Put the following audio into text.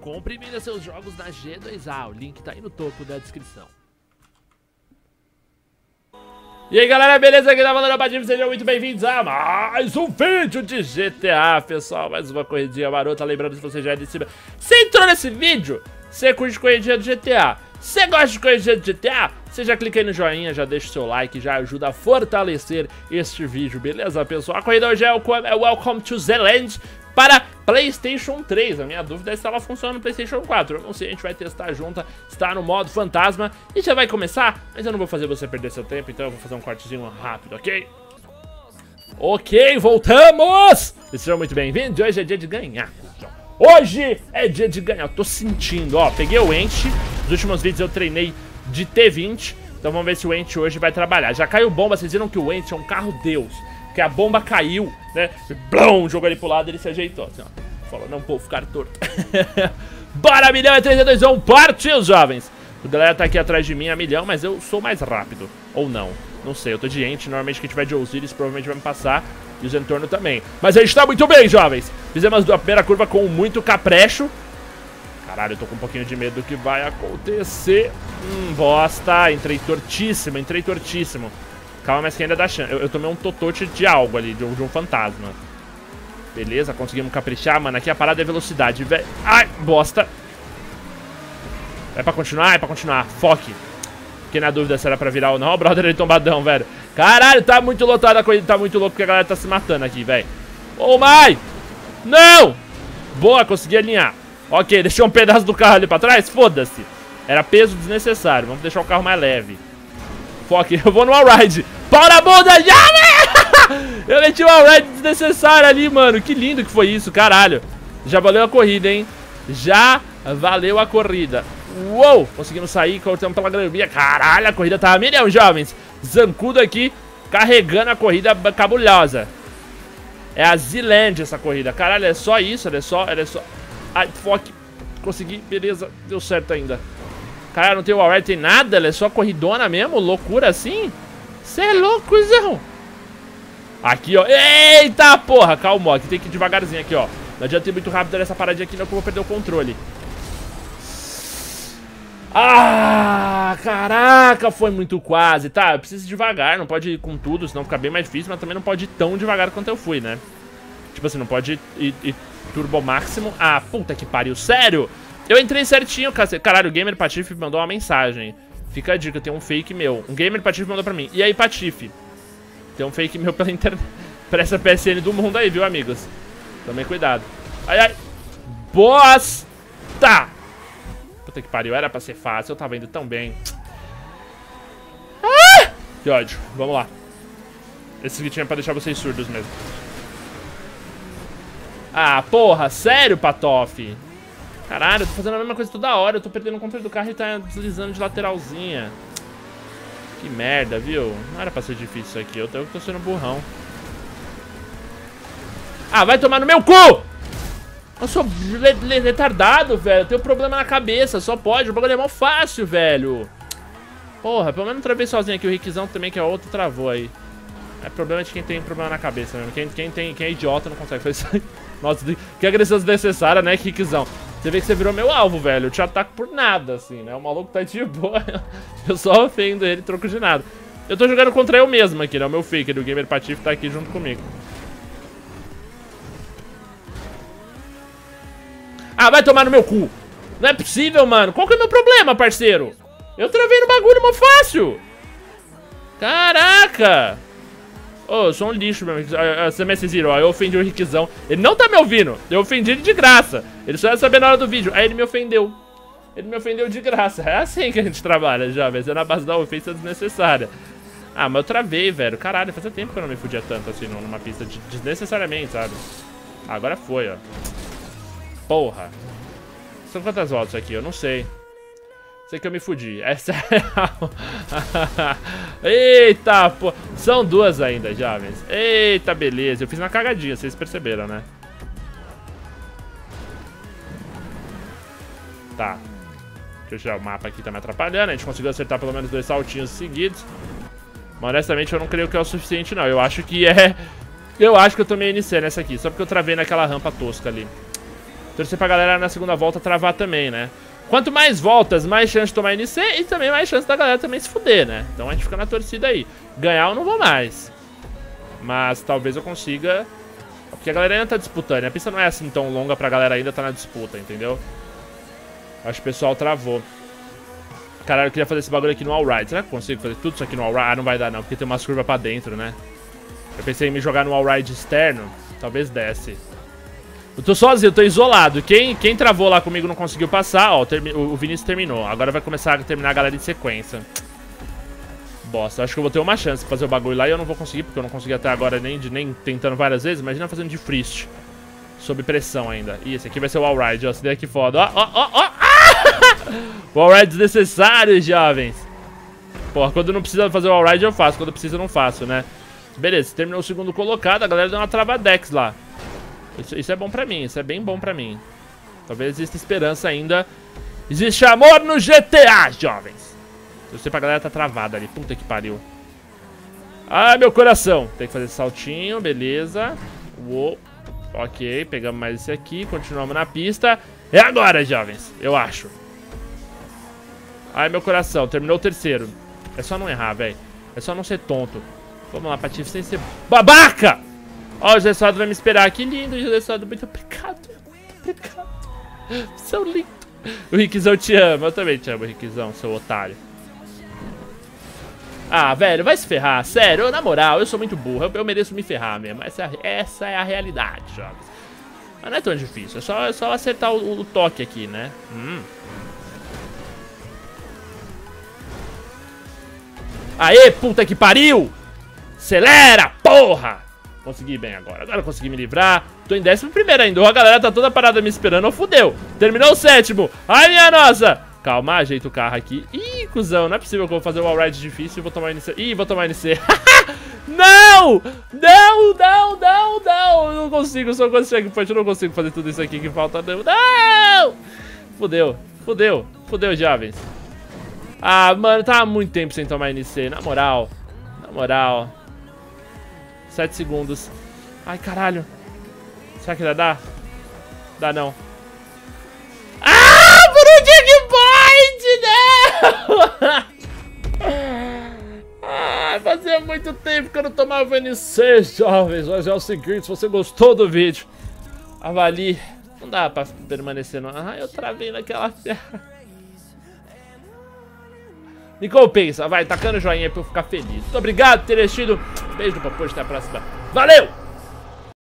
Compre e venda seus jogos na G2A, o link tá aí no topo da descrição. E aí galera, beleza? Aqui tá falando a Patife, sejam muito bem-vindos a mais um vídeo de GTA, pessoal. Mais uma corridinha marota, lembrando se você já é de cima. Você entrou nesse vídeo, você curte corridinha do GTA. Você gosta de corridinha do GTA? Você já clica aí no joinha, já deixa o seu like, já ajuda a fortalecer este vídeo, beleza, pessoal? A corrida hoje é o Welcome to the Land para PlayStation 3. A minha dúvida é se ela funciona no PlayStation 4. Eu não sei, a gente vai testar junto. Está no modo fantasma e já vai começar. Mas eu não vou fazer você perder seu tempo, então eu vou fazer um cortezinho rápido, ok? Ok, voltamos! Sejam muito bem-vindos. Hoje é dia de ganhar. Hoje é dia de ganhar. Eu tô sentindo, ó. Peguei o Ent. Nos últimos vídeos eu treinei de T20. Então vamos ver se o Ent hoje vai trabalhar. Já caiu bomba, vocês viram que o Ent é um carro deus. Porque a bomba caiu, né? Blum, jogou ele pro lado e ele se ajeitou. Assim, ó. Falou, não vou ficar torto. Bora, milhão, é 3, 2, 1, partiu, jovens! A galera tá aqui atrás de mim a milhão, mas eu sou mais rápido. Ou não, não sei, eu tô de Ent. Normalmente quem tiver de Osiris provavelmente vai me passar. E os entornos também. Mas a gente tá muito bem, jovens! Fizemos a primeira curva com muito caprecho. Caralho, eu tô com um pouquinho de medo do que vai acontecer. Bosta, entrei tortíssimo, entrei tortíssimo. Calma, mas que ainda dá chance. Eu tomei um totote de algo ali, de um fantasma. Beleza, conseguimos caprichar, mano. Aqui a parada é velocidade, velho. Ai, bosta. É pra continuar? É pra continuar. Foque. Fiquei na dúvida se era pra virar ou não. Ó, o brother ele tombadão, velho. Caralho, tá muito lotado a corrida. Tá muito louco porque a galera tá se matando aqui, velho. Oh, my! Não! Boa, consegui alinhar. Ok, deixei um pedaço do carro ali pra trás. Foda-se. Era peso desnecessário. Vamos deixar o carro mais leve. Foque, eu vou no all-ride. Pau na bunda já, né? Eu meti um all-ride desnecessário ali, mano. Que lindo que foi isso, caralho. Já valeu a corrida, hein? Já valeu a corrida. Uou, conseguimos sair, cortamos pela graminha. Caralho, a corrida tá a milhão, jovens. Zancudo aqui, carregando a corrida cabulosa. É a Z-Land essa corrida. Caralho, é só isso, ela é só... Ai, foque. Consegui, beleza, deu certo ainda. Cara, não tem wallride, tem nada, ela é só corridona mesmo, loucura assim. Cê é louco, cuzão. Aqui, ó, eita porra, calma, aqui tem que ir devagarzinho aqui, ó. Não adianta ir muito rápido nessa paradinha aqui, não, que eu vou perder o controle. Ah, caraca, foi muito quase. Tá, eu preciso ir devagar, não pode ir com tudo, senão fica bem mais difícil. Mas também não pode ir tão devagar quanto eu fui, né? Tipo assim, não pode ir turbo máximo. Ah, puta que pariu, sério? Eu entrei certinho, caralho, o Gamer Patife mandou uma mensagem. Fica a dica, tem um fake meu. Um Gamer Patife mandou pra mim. E aí, Patife? Tem um fake meu pela internet. Presta PSN do mundo aí, viu, amigos? Tomem cuidado. Ai, ai. Bosta! Puta que pariu, era pra ser fácil. Eu tava indo tão bem. Ah! Que ódio. Vamos lá. Esse vídeo é pra deixar vocês surdos mesmo. Ah, porra, sério, Patof? Caralho, eu tô fazendo a mesma coisa toda hora. Eu tô perdendo o controle do carro e tá deslizando de lateralzinha. Que merda, viu? Não era pra ser difícil isso aqui. Eu tô sendo burrão. Ah, vai tomar no meu cu! Eu sou retardado, velho. Eu tenho problema na cabeça, só pode. O bagulho é mó fácil, velho. Porra, pelo menos não travei sozinho aqui. O Rickzão também, que é outro, travou aí. É problema de quem tem problema na cabeça mesmo. Quem é idiota não consegue fazer isso aí. Nossa, que agressão desnecessária, né, Rickzão? Você vê que você virou meu alvo, velho. Eu te ataco por nada, assim, né? O maluco tá de boa. Eu só ofendo ele, troco de nada. Eu tô jogando contra eu mesmo aqui, né? O meu faker, o Gamer Patife tá aqui junto comigo. Ah, vai tomar no meu cu. Não é possível, mano. Qual que é o meu problema, parceiro? Eu travei no bagulho mó fácil. Caraca. Ô, eu sou um lixo mesmo. Você me Zero, ó, eu ofendi o Rickzão. Ele não tá me ouvindo. Eu ofendi ele de graça. Ele só ia saber na hora do vídeo. Aí ele me ofendeu. Ele me ofendeu de graça. É assim que a gente trabalha, jovens. É na base da ofensa desnecessária. Ah, mas eu travei, velho. Caralho, fazia tempo que eu não me fudia tanto assim numa pista desnecessariamente, sabe? Agora foi, ó. Porra. São quantas voltas aqui? Eu não sei. Sei que eu me fudi. Essa é real. Eita, pô. São duas ainda, jovens. Eita, beleza. Eu fiz uma cagadinha, vocês perceberam, né? Tá. Deixa eu tirar o mapa aqui, tá me atrapalhando. A gente conseguiu acertar pelo menos 2 saltinhos seguidos. Mas honestamente eu não creio que é o suficiente, não. Eu acho que é... Eu acho que eu tomei NC nessa aqui. Só porque eu travei naquela rampa tosca ali. Torcer pra galera na segunda volta travar também, né? Quanto mais voltas, mais chance de tomar NC e também mais chance da galera também se fuder, né? Então a gente fica na torcida aí. Ganhar eu não vou mais. Mas talvez eu consiga... Porque a galera ainda tá disputando. A pista não é assim tão longa pra galera ainda tá na disputa, entendeu? Acho que o pessoal travou. Caralho, eu queria fazer esse bagulho aqui no Allride. Será que eu consigo fazer tudo isso aqui no Allride? Ah, não vai dar não, porque tem umas curvas pra dentro, né? Eu pensei em me jogar no Allride externo. Talvez desce. Eu tô sozinho, eu tô isolado. Quem travou lá comigo não conseguiu passar. Ó, o Vinícius terminou. Agora vai começar a terminar a galera em sequência. Bosta, acho que eu vou ter uma chance de fazer o bagulho lá e eu não vou conseguir, porque eu não consegui até agora nem tentando várias vezes. Imagina fazendo de freest. Sob pressão ainda. Ih, esse aqui vai ser o Allride, ó. Esse daqui foda. Ó, ó, ó, ó. O Allride desnecessário, jovens. Porra, quando não precisa fazer o Allride eu faço. Quando precisa eu não faço, né? Beleza, terminou o segundo colocado. A galera deu uma travadex lá. Isso é bom pra mim, isso é bem bom pra mim. Talvez exista esperança ainda. Existe amor no GTA, jovens. Eu sei pra galera tá travada ali, puta que pariu. Ai, meu coração. Tem que fazer esse saltinho, beleza. Uou. Ok, pegamos mais esse aqui, continuamos na pista. É agora, jovens, eu acho. Ai, meu coração, terminou o terceiro. É só não errar, velho. É só não ser tonto. Vamos lá, Patife, sem ser babaca! Ó, o José Soado vai me esperar. Que lindo, José Soado. Muito obrigado. Muito obrigado. Seu lindo. O Riquizão te ama. Eu também te amo, Riquizão, seu otário. Ah, velho, vai se ferrar. Sério, na moral, eu sou muito burro. Eu mereço me ferrar mesmo. Essa é a realidade, jovens. Mas não é tão difícil. É só acertar o toque aqui, né? Aê, puta que pariu! Acelera, porra! Consegui bem agora. Agora eu consegui me livrar. Tô em 11º ainda. A galera tá toda parada me esperando. Fudeu. Terminou o 7º. Ai, minha nossa. Calma, ajeita o carro aqui. Ih, cuzão. Não é possível que eu vou fazer o Allride difícil e vou tomar NC. Ih, vou tomar NC. Não! Não, não, não, não. Eu não consigo. Só consigo. Eu não consigo fazer tudo isso aqui que falta. Não. Não! Fudeu. Fudeu. Fudeu, jovens. Ah, mano. Tava há muito tempo sem tomar NC. Na moral. Na moral. 7 segundos. Ai, caralho. Será que dá? Dá não. Ah, por um checkpoint, né? Ah, fazia muito tempo que eu não tomava NC, jovens. Mas é o seguinte, se você gostou do vídeo, avalie. Não dá pra permanecer no... Ah, eu travei naquela terra. Me compensa, vai, tacando joinha pra eu ficar feliz. Muito obrigado por ter assistido. Beijo no papo, até a próxima. Valeu!